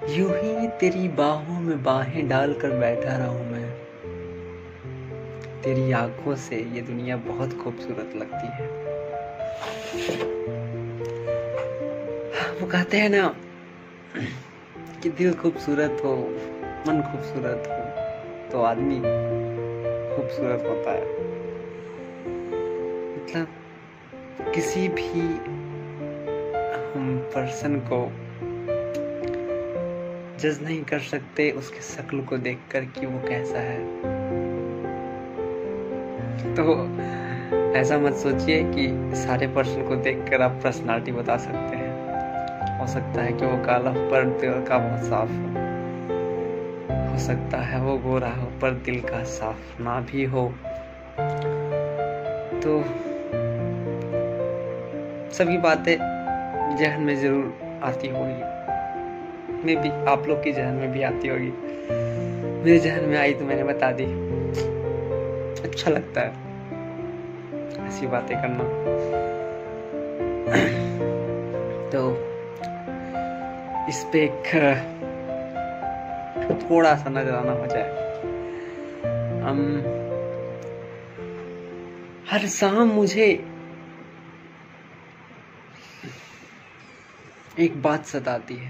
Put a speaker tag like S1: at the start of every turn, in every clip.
S1: यूं ही तेरी बाहों में बाहें डालकर बैठा रहा हूं मैं। तेरी आंखों से ये दुनिया बहुत खूबसूरत लगती है। वो कहते हैं ना कि दिल खूबसूरत हो, मन खूबसूरत हो तो आदमी खूबसूरत होता है। मतलब किसी भी हम पर्सन को जज नहीं कर सकते उसके शक्ल को देखकर कि वो कैसा है। तो ऐसा मत सोचिए कि सारे पर्सन को देखकर आप पर्सनालिटी बता सकते हैं। हो सकता है कि वो काला हो पर दिल का बहुत साफ हो सकता है वो गोरा हो पर दिल का साफ ना भी हो। तो सभी बातें जहन में जरूर आती होगी, में भी आप लोग की जहन में भी आती होगी। मेरे जहन में आई तो मैंने बता दी। अच्छा लगता है ऐसी बातें करना। तो इस पे एक थोड़ा सा नजराना हो जाए। हर शाम मुझे एक बात सताती है।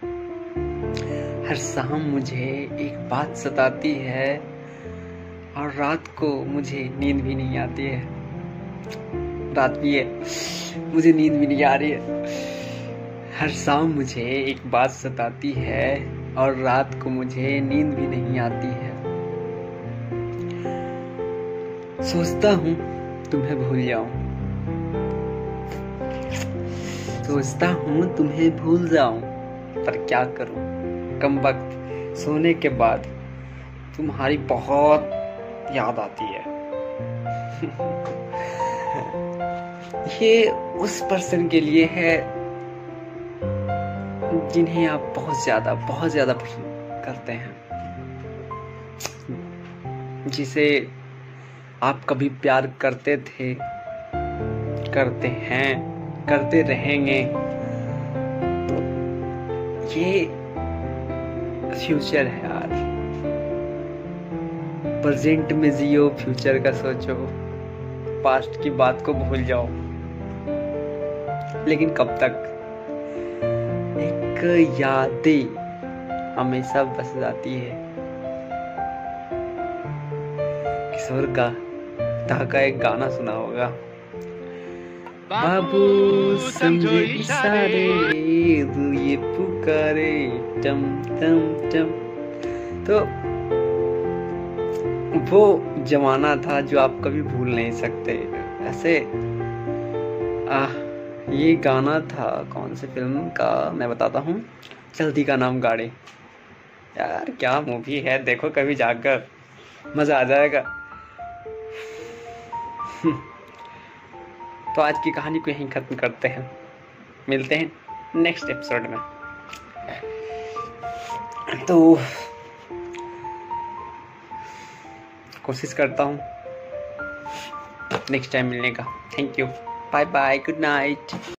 S1: हर शाम मुझे एक बात सताती है और रात को मुझे नींद भी नहीं आती है। रात भी है, मुझे नींद भी नहीं आ रही है। हर शाम मुझे एक बात सताती है और रात को मुझे नींद भी नहीं आती है। सोचता हूँ तुम्हें भूल जाऊं, सोचता हूँ तुम्हें भूल जाऊं, पर क्या करूं। कम वक्त सोने के बाद तुम्हारी बहुत याद आती है। ये उस पर्सन के लिए है जिन्हें आप बहुत ज्यादा पसंद करते हैं, जिसे आप कभी प्यार करते थे, करते हैं, करते रहेंगे। तो ये फ्यूचर है यार। प्रेजेंट में जियो, फ्यूचर का सोचो, पास्ट की बात को भूल जाओ। लेकिन कब तक? एक यादें हमेशा बस जाती है। किशोर का एक गाना सुना होगा, बाबू समझे इशारे, ये पुकारे चम चम चम। तो वो जमाना था जो आप कभी भूल नहीं सकते। ऐसे ये गाना था कौन से फिल्म का मैं बताता हूँ, चलती का नाम गाड़ी। यार क्या मूवी है, देखो कभी जाकर, मजा आ जाएगा। तो आज की कहानी को यहीं खत्म करते हैं, मिलते हैं नेक्स्ट एपिसोड में। तो कोशिश करता हूँ नेक्स्ट टाइम मिलने का। Thank you, bye bye, good night.